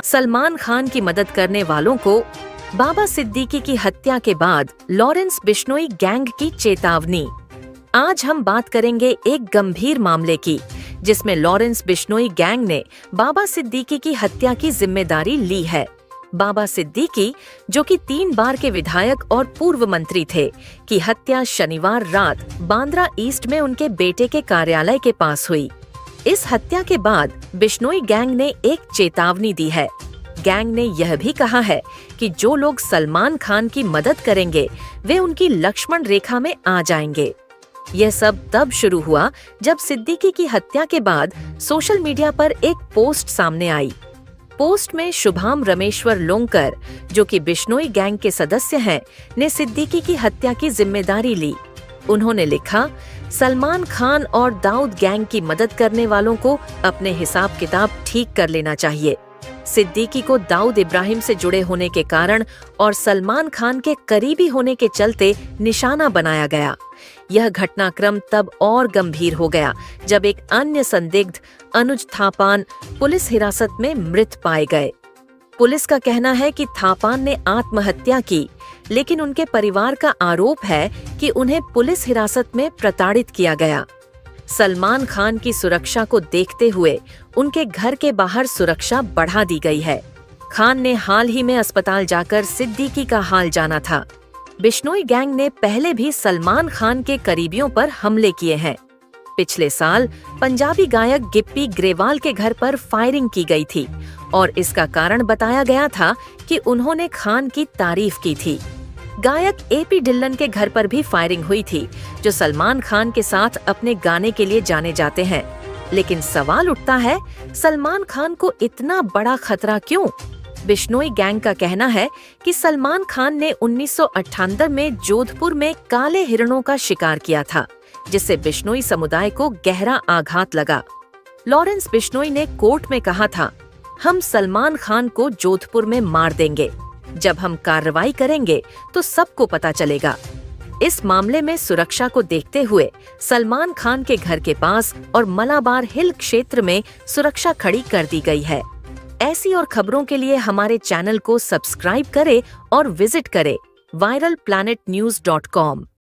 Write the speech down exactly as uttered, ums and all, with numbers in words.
सलमान खान की मदद करने वालों को बाबा सिद्दीकी की हत्या के बाद लॉरेंस बिश्नोई गैंग की चेतावनी। आज हम बात करेंगे एक गंभीर मामले की, जिसमें लॉरेंस बिश्नोई गैंग ने बाबा सिद्दीकी की हत्या की जिम्मेदारी ली है। बाबा सिद्दीकी, जो कि तीन बार के विधायक और पूर्व मंत्री थे, की हत्या शनिवार रात बांद्रा ईस्ट में उनके बेटे के कार्यालय के पास हुई। इस हत्या के बाद बिश्नोई गैंग ने एक चेतावनी दी है। गैंग ने यह भी कहा है कि जो लोग सलमान खान की मदद करेंगे वे उनकी लक्ष्मण रेखा में आ जाएंगे। यह सब तब शुरू हुआ जब सिद्दीकी की हत्या के बाद सोशल मीडिया पर एक पोस्ट सामने आई। पोस्ट में शुभाम रमेश्वर लोंकर, जो कि बिश्नोई गैंग के सदस्य हैं, ने सिद्दीकी की हत्या की जिम्मेदारी ली। उन्होंने लिखा, सलमान खान और दाऊद गैंग की मदद करने वालों को अपने हिसाब किताब ठीक कर लेना चाहिए। सिद्दीकी को दाऊद इब्राहिम से जुड़े होने के कारण और सलमान खान के करीबी होने के चलते निशाना बनाया गया। यह घटनाक्रम तब और गंभीर हो गया जब एक अन्य संदिग्ध अनुज थापान पुलिस हिरासत में मृत पाए गए। पुलिस का कहना है कि थापान ने आत्महत्या की, लेकिन उनके परिवार का आरोप है कि उन्हें पुलिस हिरासत में प्रताड़ित किया गया। सलमान खान की सुरक्षा को देखते हुए उनके घर के बाहर सुरक्षा बढ़ा दी गई है। खान ने हाल ही में अस्पताल जाकर सिद्दीकी का हाल जाना था। बिश्नोई गैंग ने पहले भी सलमान खान के करीबियों पर हमले किए हैं। पिछले साल पंजाबी गायक गिप्पी ग्रेवाल के घर पर फायरिंग की गई थी और इसका कारण बताया गया था कि उन्होंने खान की तारीफ की थी। गायक एपी ढिल्लन के घर पर भी फायरिंग हुई थी, जो सलमान खान के साथ अपने गाने के लिए जाने जाते हैं। लेकिन सवाल उठता है, सलमान खान को इतना बड़ा खतरा क्यों? बिश्नोई गैंग का कहना है कि सलमान खान ने उन्नीस सौ अट्ठानवे में जोधपुर में काले हिरणों का शिकार किया था, जिससे बिश्नोई समुदाय को गहरा आघात लगा। लॉरेंस बिश्नोई ने कोर्ट में कहा था, हम सलमान खान को जोधपुर में मार देंगे। जब हम कार्रवाई करेंगे तो सबको पता चलेगा। इस मामले में सुरक्षा को देखते हुए सलमान खान के घर के पास और मलाबार हिल क्षेत्र में सुरक्षा खड़ी कर दी गई है। ऐसी और खबरों के लिए हमारे चैनल को सब्सक्राइब करें और विजिट करें viral planet news dot com.